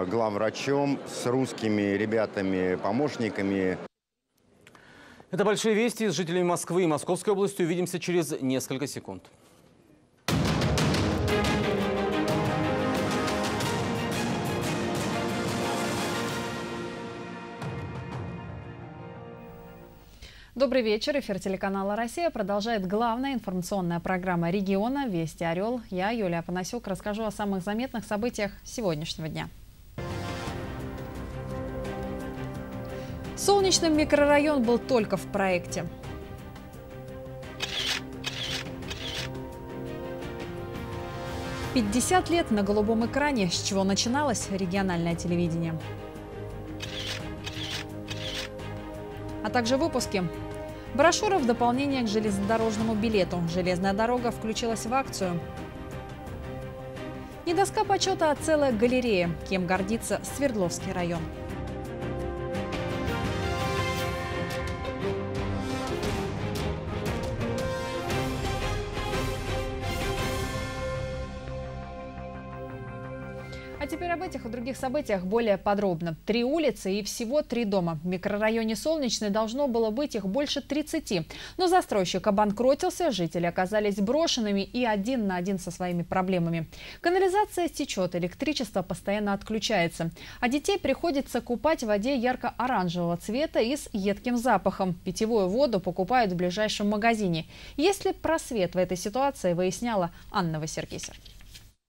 главврачом, с русскими ребятами-помощниками. Это большие вести с жителями Москвы и Московской области. Увидимся через несколько секунд. Добрый вечер. Эфир телеканала «Россия» продолжает главная информационная программа региона «Вести Орел». Я, Юлия Панасюк, расскажу о самых заметных событиях сегодняшнего дня. Солнечный микрорайон был только в проекте. «50 лет на голубом экране. С чего начиналось региональное телевидение?» А также выпуски. Брошюра в дополнение к железнодорожному билету. Железная дорога включилась в акцию. Не доска почета, а целая галерея. Кем гордится Свердловский район. А теперь об этих и других событиях более подробно. 3 улицы и всего 3 дома. В микрорайоне Солнечный должно было быть их больше 30. Но застройщик обанкротился, жители оказались брошенными и один на один со своими проблемами. Канализация течет, электричество постоянно отключается. А детей приходится купать в воде ярко-оранжевого цвета и с едким запахом. Питьевую воду покупают в ближайшем магазине. Есть ли просвет в этой ситуации, выясняла Анна Васеркисер.